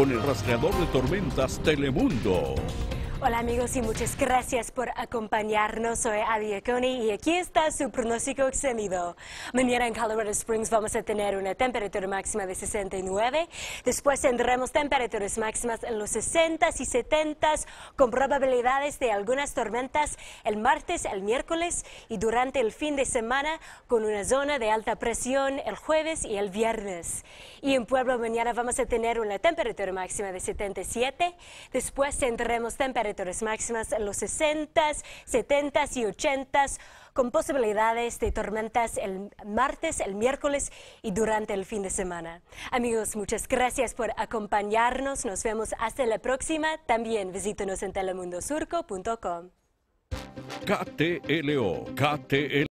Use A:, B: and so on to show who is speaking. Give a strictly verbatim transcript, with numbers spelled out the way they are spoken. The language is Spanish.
A: con el rastreador de tormentas Telemundo.
B: Hola amigos y muchas gracias por acompañarnos. Soy Abby Aconi y aquí está su pronóstico extendido. Mañana en Colorado Springs vamos a tener una temperatura máxima de sesenta y nueve. Después tendremos temperaturas máximas en los sesenta y setenta con probabilidades de algunas tormentas el martes, el miércoles y durante el fin de semana con una zona de alta presión el jueves y el viernes. Y en Pueblo mañana vamos a tener una temperatura máxima de setenta y siete. Después tendremos temperaturas máximas en los sesenta, setenta y ochenta con posibilidades de tormentas el martes, el miércoles y durante el fin de semana. Amigos, muchas gracias por acompañarnos. Nos vemos hasta la próxima. También visítenos en telemundo surco punto com.
A: K T L O, K T L O.